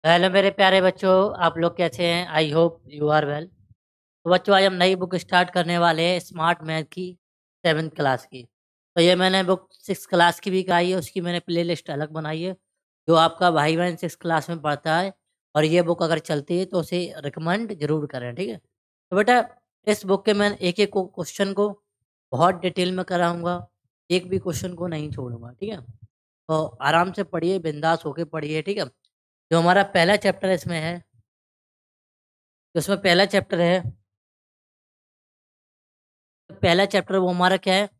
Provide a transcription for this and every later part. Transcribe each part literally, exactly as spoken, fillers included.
Hello मेरे प्यारे बच्चों, आप लोग कैसे हैं? I hope you are well. तो बच्चों, आज हम नई बुक स्टार्ट करने वाले हैं स्मार्ट मैथ की, सेवन्थ क्लास की। तो ये मैंने बुक सिक्स क्लास की भी कराई है, उसकी मैंने प्ले लिस्ट अलग बनाई है। जो आपका भाई बहन सिक्स क्लास में पढ़ता है और ये बुक अगर चलती है तो उसे रिकमेंड जरूर करें, ठीक है। तो बेटा, इस बुक के मैं एक एक क्वेश्चन को बहुत डिटेल में कराऊंगा, एक भी क्वेश्चन को नहीं छोड़ूंगा, ठीक है। तो आराम से पढ़िए, बिंदास होके पढ़िए, ठीक है। जो हमारा पहला चैप्टर इसमें है, जो उसमें पहला चैप्टर है, पहला चैप्टर वो हमारा क्या है?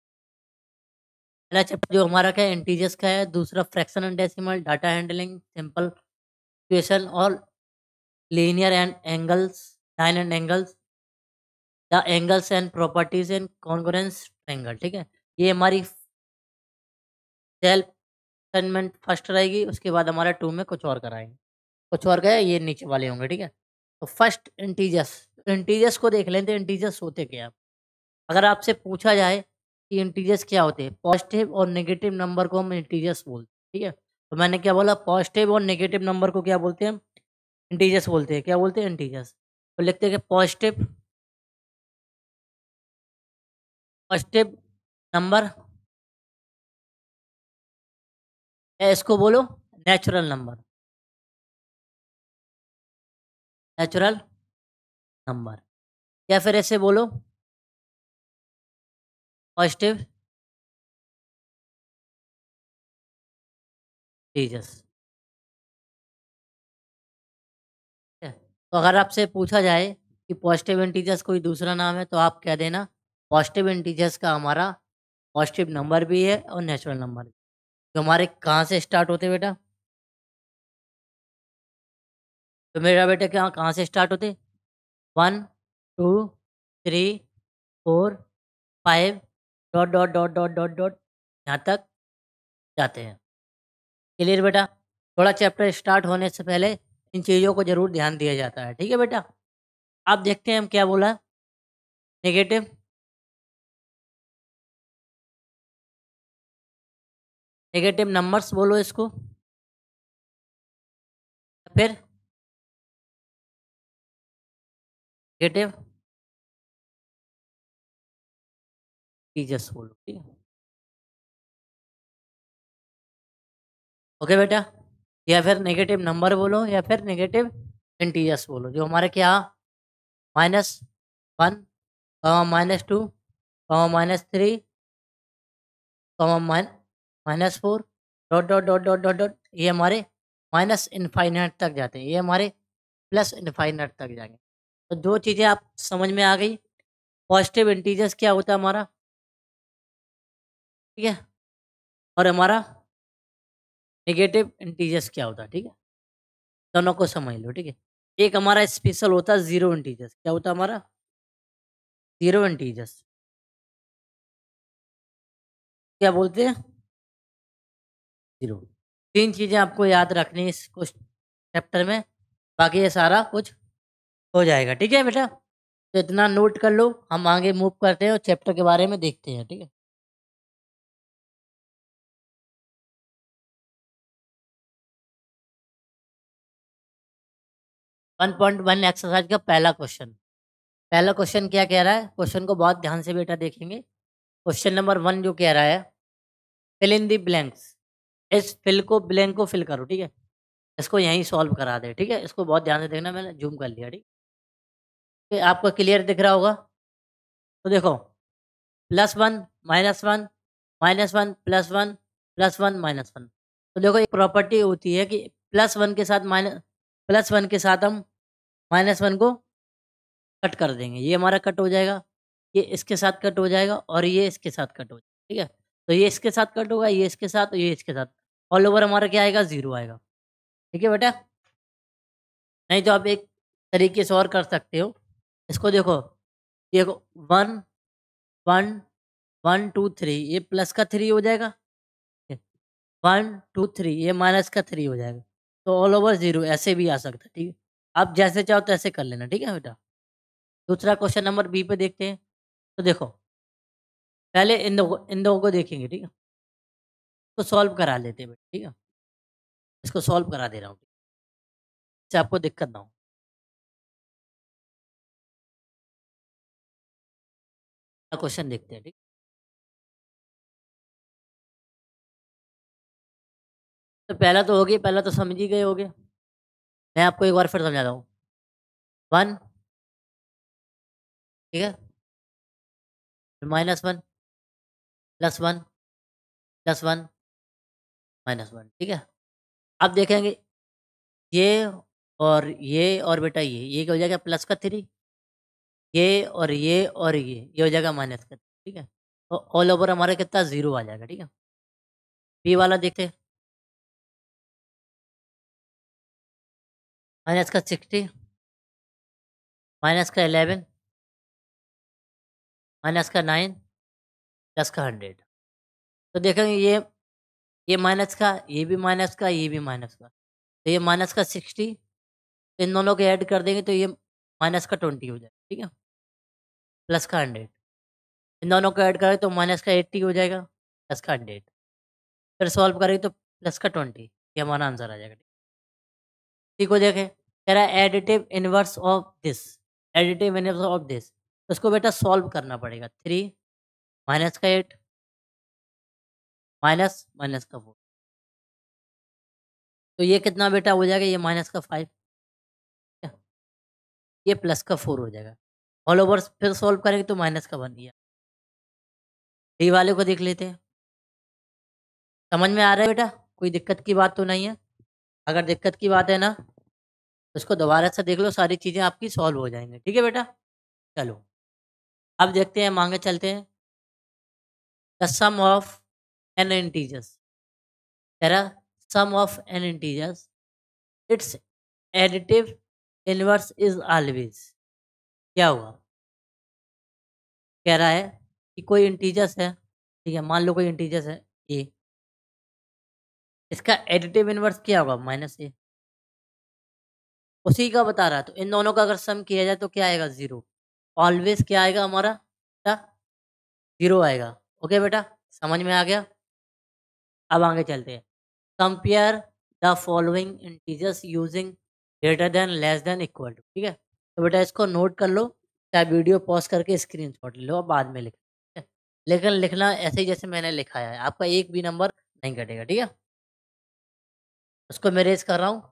पहला चैप्टर जो हमारा क्या है, इंटीजर्स का है। दूसरा fraction and decimal, data handling, simple equation और linear and angles, line and angles, the angles and properties and congruence triangle, ठीक है। ये हमारी सेल्फ असाइनमेंट फर्स्ट रहेगी। उसके बाद हमारा टू में कुछ और कराएंगे, कुछ और गए ये नीचे वाले होंगे, ठीक है। तो फर्स्ट इंटीजर्स, इंटीजर्स को देख लेते हैं, इंटीजर्स होते क्या हैं। अगर आपसे पूछा जाए कि इंटीजर्स क्या होते हैं, पॉजिटिव और नेगेटिव नंबर को हम इंटीजर्स बोलते हैं, ठीक है। तो मैंने क्या बोला, पॉजिटिव और नेगेटिव नंबर को क्या बोलते हैं? इंटीजर्स बोलते हैं। क्या बोलते हैं? इंटीजर्स। तो लिखते हैं कि पॉजिटिव, पॉजिटिव नंबर, या इसको बोलो नेचुरल नंबर, नेचुरल नंबर, या फिर ऐसे बोलो पॉजिटिव इंटीजर्स, ठीक है। तो अगर आपसे पूछा जाए कि पॉजिटिव इंटीजर्स कोई दूसरा नाम है, तो आप कह देना पॉजिटिव इंटीजर्स का हमारा पॉजिटिव नंबर भी है और नेचुरल नंबर भी। तो हमारे कहाँ से स्टार्ट होते बेटा? तो मेरा बेटा क्या, कहाँ से स्टार्ट होते? One, two, three, four, five, dot dot dot dot dot dot, यहाँ तक जाते हैं। क्लियर बेटा? थोड़ा चैप्टर स्टार्ट होने से पहले इन चीज़ों को जरूर ध्यान दिया जाता है, ठीक है बेटा। आप देखते हैं हम क्या बोला, नेगेटिव, नेगेटिव नंबर्स बोलो इसको, फिर नेगेटिव टीजर्स बोलो, ठीक है। ओके बेटा, या फिर नेगेटिव नंबर बोलो या फिर नेगेटिव इंटीजर्स बोलो, जो हमारे क्या, minus one, minus two, minus three, minus four, dot dot dot dot dot dot, ये हमारे माइनस इनफाइनाइट तक जाते हैं, ये हमारे प्लस इनफाइनाइट तक जाएंगे। तो दो चीज़ें आप समझ में आ गई। पॉजिटिव इंटीजर्स क्या होता है हमारा, ठीक है, और हमारा नेगेटिव इंटीजर्स क्या होता है, ठीक है। दोनों को समझ लो, ठीक है। एक हमारा स्पेशल होता है जीरो इंटीजर्स। क्या होता है हमारा? Zero integers. क्या बोलते हैं? जीरो। तीन चीज़ें आपको याद रखनी है इस कुछ चैप्टर में, बाकी ये सारा कुछ हो जाएगा, ठीक है बेटा। तो इतना नोट कर लो, हम आगे मूव करते हैं और चैप्टर के बारे में देखते हैं, ठीक है। वन पॉइंट वन एक्सरसाइज का पहला क्वेश्चन। पहला क्वेश्चन क्या कह रहा है? क्वेश्चन को बहुत ध्यान से बेटा देखेंगे। क्वेश्चन नंबर वन जो कह रहा है, फिल इन दी ब्लैंक्स। इस फिल को, ब्लैंक को फिल करो, ठीक है। इसको यहीं सॉल्व करा दे, ठीक है। इसको बहुत ध्यान से देखना, मैंने जूम कर लिया, ठीक है। आपको क्लियर दिख रहा होगा। तो देखो, plus one, minus one, minus one, plus one, plus one, minus one. तो देखो, एक प्रॉपर्टी होती है कि प्लस वन के साथ माइनस, प्लस वन के साथ हम माइनस वन को कट कर देंगे, ये हमारा कट हो जाएगा, ये इसके साथ कट हो जाएगा और ये इसके साथ कट हो जाएगा, ठीक है। तो ये इसके साथ कट होगा, ये इसके साथ और ये इसके साथ, ऑल ओवर हमारा क्या आएगा? जीरो आएगा, ठीक है बेटा। नहीं तो आप एक तरीके से और कर सकते हो। इसको देखो, ये देखो, one, one, one, two, three, ये प्लस का थ्री हो जाएगा, वन, टू, थ्री, ये माइनस का थ्री हो जाएगा। तो ऑल ओवर जीरो ऐसे भी आ सकता है, ठीक है। आप जैसे चाहो तैसे कर लेना, ठीक है बेटा। दूसरा क्वेश्चन नंबर बी पे देखते हैं। तो देखो, पहले इन दो इन दो को देखेंगे, ठीक है। तो सॉल्व करा लेते हैं बेटा, ठीक है। इसको सॉल्व करा दे रहा हूँ। इससे आपको दिक्कत ना हो। क्वेश्चन देखते हैं, ठीक? तो पहला तो हो गया, पहला तो समझ ही गए होगे। मैं आपको एक बार फिर समझाता हूँ। वन, ठीक है? फिर minus one, plus one, plus one, minus one, ठीक है? अब देखेंगे ये और ये और बेटा ये, ये क्या हो जाएगा प्लस का थ्री, ये और ये और ये, ये हो जाएगा माइनस का, ठीक है? तो ऑल ओवर हमारा कितना ज़ीरो आ जाएगा, ठीक है? बी वाला देखते हैं, माइनस का सिक्सटी, माइनस का इलेवन, माइनस का नाइन, प्लस का हंड्रेड। तो देखेंगे ये ये माइनस का, ये भी माइनस का, ये भी माइनस का। तो ये माइनस का सिक्सटी, इन दोनों को ऐड कर देंगे तो ये माइनस का ट्वेंटी हो जाएगा, ठीक है? प्लस का हंड्रेड, इन दोनों को ऐड करें तो माइनस का एट्टी हो जाएगा, प्लस का हंड्रेड। फिर सॉल्व करेंगे तो प्लस का ट्वेंटी, ये हमारा आंसर आ जाएगा। ठीक हो देखें, कह रहा है additive inverse of this, additive inverse of this. तो इसको बेटा सॉल्व करना पड़ेगा। थ्री माइनस का एट माइनस माइनस का फोर, तो ये कितना बेटा हो जाएगा, ये माइनस का फाइव, ये प्लस का फोर हो जाएगा। ऑल ओवर फिर सॉल्व करेंगे तो माइनस का वन दिया। डी वाले को देख लेते हैं, समझ में आ रहा है बेटा? कोई दिक्कत की बात तो नहीं है? अगर दिक्कत की बात है ना तो इसको दोबारा से देख लो, सारी चीज़ें आपकी सॉल्व हो जाएंगी। ठीक है बेटा? चलो अब देखते हैं, मांगे चलते हैं। The sum of n integers, कह रहा sum of n integers its additive inverse is always, क्या हुआ? कह रहा है कि कोई इंटीजर्स है, ठीक है, मान लो कोई इंटीजर्स है ए, इसका एडिटिव इनवर्स क्या होगा? माइनस ए, उसी का बता रहा है। तो इन दोनों का अगर सम किया जाए तो क्या आएगा? ज़ीरो। ऑलवेज़ क्या आएगा हमारा बेटा? ज़ीरो आएगा। ओके बेटा, समझ में आ गया? अब आगे चलते हैं। Compare the following integers using greater than, less than, equal to, ठीक है? तो बेटा इसको नोट कर लो, चाहे वीडियो पॉज़ करके स्क्रीनशॉट ले लो और बाद में लिखना, ठीक है? लेकिन लिखना ऐसे ही जैसे मैंने लिखा है, आपका एक भी नंबर नहीं कटेगा, ठीक है? उसको मैं रेज़ कर रहा हूँ।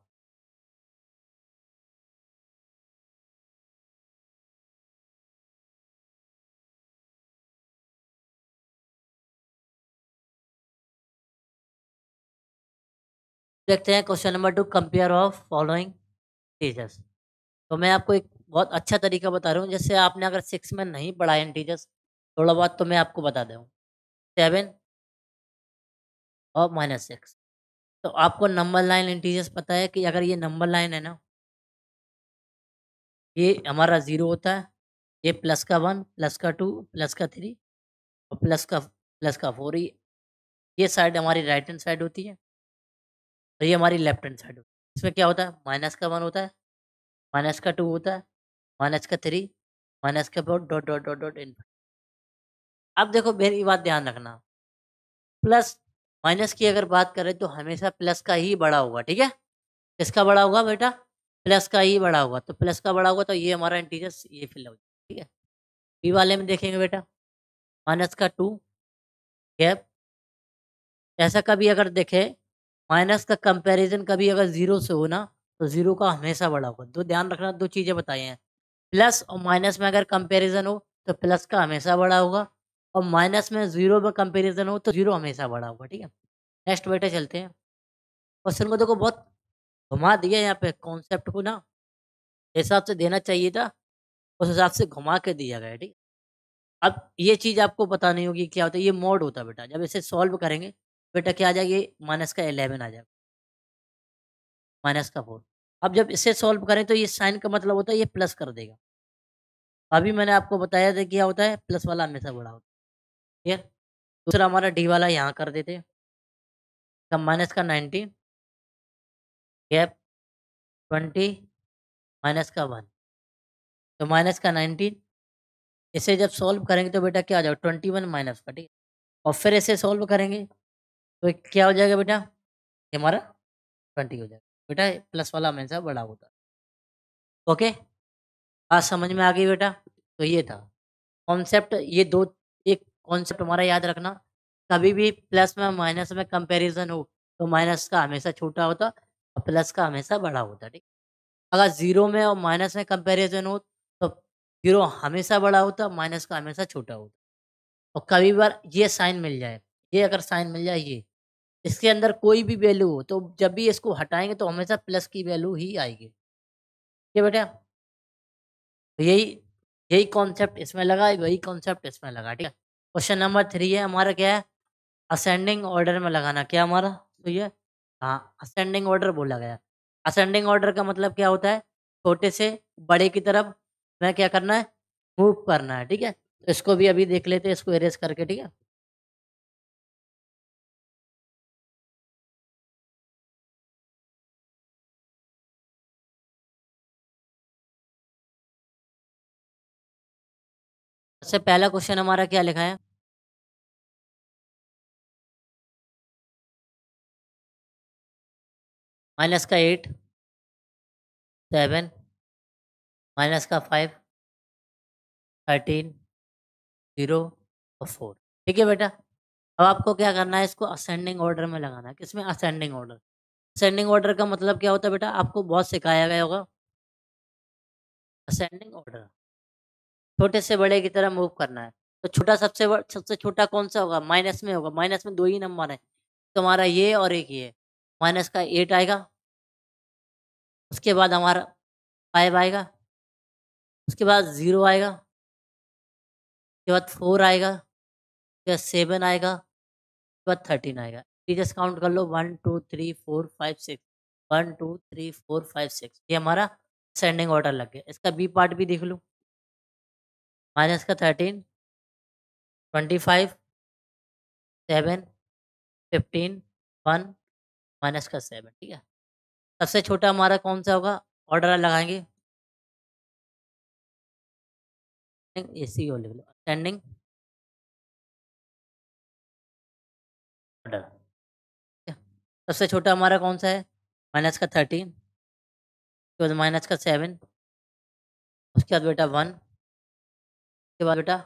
देखते हैं question number two, compare of following integers. तो मैं आपको एक बहुत अच्छा तरीका बता रहा हूँ, जैसे आपने अगर सिक्स में नहीं पढ़ा है इंटीजर्स, थोड़ा बहुत तो मैं आपको बता दूँ। सेवन और माइनस सिक्स, तो आपको नंबर लाइन इंटीजर्स पता है कि अगर ये नंबर लाइन है ना, ये हमारा ज़ीरो होता है, ये प्लस का वन, प्लस का टू, प्लस का थ्री और प्लस का प्लस का फोर, ये ये साइड हमारी राइट हैंड साइड होती है और ये हमारी लेफ्ट हैंड साइड होती है। इसमें क्या होता है? माइनस का वन होता है, माइनस का टू होता है, माइनस का थ्री, माइनस का four, dot dot dot dot इन। अब देखो मेरी बात ध्यान रखना, प्लस माइनस की अगर बात करें तो हमेशा प्लस का ही बड़ा होगा, ठीक है? किसका बड़ा होगा बेटा? प्लस का ही बड़ा होगा। तो प्लस का बड़ा होगा तो ये हमारा इंटीजर्स ये फिल हो जाएगा, ठीक है? बी वाले में देखेंगे बेटा, माइनस का टू गैप, ऐसा कभी अगर देखें माइनस का कंपैरिजन कभी अगर ज़ीरो से हो ना, तो ज़ीरो का हमेशा बड़ा होगा। तो ध्यान रखना, दो चीज़ें बताई हैं, प्लस और माइनस में अगर कंपैरिजन हो तो प्लस का हमेशा बड़ा होगा और माइनस में ज़ीरो में कंपैरिजन हो तो ज़ीरो हमेशा बड़ा होगा, ठीक है? नेक्स्ट बेटा चलते हैं। क्वेश्चन को देखो बहुत घुमा दिया यहाँ पे, कॉन्सेप्ट को ना हिसाब से देना चाहिए था, उस हिसाब से घुमा के दिया गया है, ठीक है? अब ये चीज़ आपको पता नहीं होगी क्या होता है, ये मॉड होता है बेटा। जब इसे सॉल्व करेंगे, बेटा क्या आ जाएगा? ये माइनस का इलेवन आ जाएगा, माइनस का फोर। अब जब इसे सॉल्व करें तो ये साइन का मतलब होता है ये प्लस कर देगा। अभी मैंने आपको बताया था क्या होता है, प्लस वाला हमेशा बड़ा होता है, ठीक है? दूसरा हमारा डी वाला यहाँ कर देते हैं, तब माइनस का नाइनटी गैप ट्वेंटी, माइनस का वन, तो माइनस का नाइनटीन, इसे जब सॉल्व करेंगे तो बेटा क्या आ जाएगा? ट्वेंटी वन माइनस का, ठीक है? और फिर इसे सॉल्व करेंगे तो क्या हो जाएगा बेटा? ये हमारा ट्वेंटी हो जाएगा। बेटा प्लस वाला हमेशा बड़ा होता है। ओके, बात समझ में आ गई बेटा? तो ये था कॉन्सेप्ट, ये दो एक कॉन्सेप्ट हमारा याद रखना, कभी भी प्लस में माइनस में कंपैरिजन हो तो माइनस का हमेशा छोटा होता और प्लस का हमेशा बड़ा होता, ठीक? अगर ज़ीरो में और माइनस में कंपैरिजन हो तो ज़ीरो हमेशा बड़ा होता, माइनस का हमेशा छोटा होता। और कभी बार ये साइन मिल जाए, ये अगर साइन मिल जाए ये, इसके अंदर कोई भी वैल्यू हो तो जब भी इसको हटाएँगे तो हमेशा प्लस की वैल्यू ही आएगी। ठीक है बेटा? तो यही यही कॉन्सेप्ट इसमें लगा, वही कॉन्सेप्ट इसमें लगा, ठीक है? क्वेश्चन नंबर थ्री है हमारा, क्या है? असेंडिंग ऑर्डर में लगाना। क्या हमारा? तो ये हाँ, असेंडिंग ऑर्डर बोला गया। असेंडिंग ऑर्डर का मतलब क्या होता है? छोटे से बड़े की तरफ में क्या करना है? मूव करना है, ठीक है? तो इसको भी अभी देख लेते हैं, इसको इरेज़ करके, ठीक है? सबसे पहला क्वेश्चन हमारा क्या लिखा है? माइनस का एट, सेवन, माइनस का फाइव, थर्टीन, ज़ीरो और फोर। ठीक है बेटा? अब आपको क्या करना है? इसको असेंडिंग ऑर्डर में लगाना है। किसमें? Ascending order. असेंडिंग ऑर्डर का मतलब क्या होता है बेटा? आपको बहुत सिखाया गया होगा। असेंडिंग ऑर्डर, छोटे से बड़े की तरफ मूव करना है। तो छोटा सबसे ब सबसे छोटा कौन-सा होगा? माइनस में होगा। माइनस में दो ही नंबर हैं। तुम्हारा ये और एक ये। माइनस का एट आएगा, उसके बाद हमारा फाइव आएगा, उसके बाद ज़ीरो आएगा, उसके बाद फोर आएगा, उसके बाद सेवन आएगा, उसके बाद थर्टीन आएगा। टीचर्स काउंट कर लो, one, two, three, four, five, six. One, two, three, four, five, six, ये हमारा असेंडिंग ऑर्डर लग गया। इसका बी पार्ट भी देख लो। माइनस का thirteen, twenty five, seven, fifteen, one, minus का सेवन, ठीक है? सबसे छोटा हमारा कौन-सा होगा? ऑर्डर लगाएँगे। एसी को लिख लो, असेंडिंग ऑर्डर, ठीक है? सबसे छोटा हमारा कौन-सा है? माइनस का थर्टीन, उसके बाद माइनस का सेवन, उसके बाद बेटा वन, उसके बाद बेटा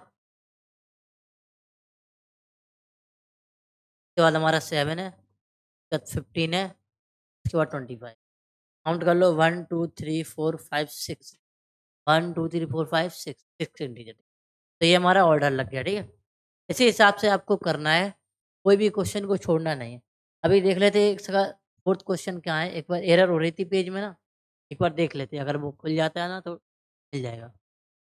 उसके बाद हमारा सेवन है, उसके बाद फिफ्टीन है, उसके बाद ट्वेंटी फाइव। काउंट कर लो, one, two, three, four, five, six. One, two, three, four, five, six, six integer. तो ये हमारा ऑर्डर लग गया, ठीक है? इसी हिसाब से आपको करना है, कोई भी क्वेश्चन को छोड़ना नहीं है। अभी देख लेते हैं इसका फोर्थ क्वेश्चन क्या है? एक बार एरर हो रही थी पेज में ना, एक बार देख लेते हैं, अगर वो खुल जाता है ना तो मिल जाएगा।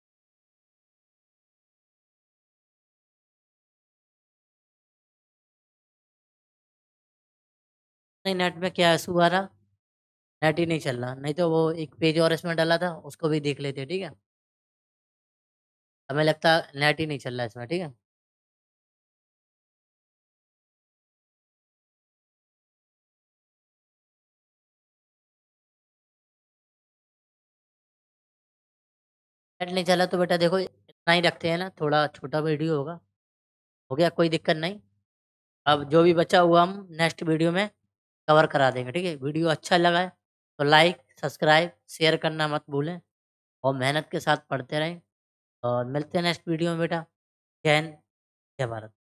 नहीं, नेट में क्या इशू आ रहा? नेट ही नहीं चल रहा, नहीं तो वो एक पेज और इसमें डाला था, उसको भी देख लेते हैं, ठीक है? हमें लगता है नेट ही नहीं चल रहा है इसमें, ठीक है? नेट नहीं चला तो बेटा देखो, इतना ही रखते हैं ना, थोड़ा छोटा वीडियो होगा। हो गया, कोई दिक्कत नहीं। अब जो भी बचा हुआ हम नेक्स्ट वीडियो में कवर करा देंगे, ठीक है? वीडियो अच्छा लगा है तो लाइक, सब्सक्राइब, शेयर करना मत भूलें और मेहनत के साथ पढ़ते रहें और मिलते हैं नेक्स्ट वीडियो में बेटा। जय हिंद, जय भारत।